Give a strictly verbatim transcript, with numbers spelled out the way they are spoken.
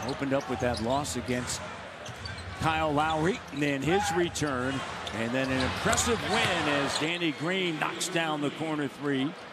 Opened up with that loss against Kyle Lowry, and then his return, and then an impressive win as Danny Green knocks down the corner three.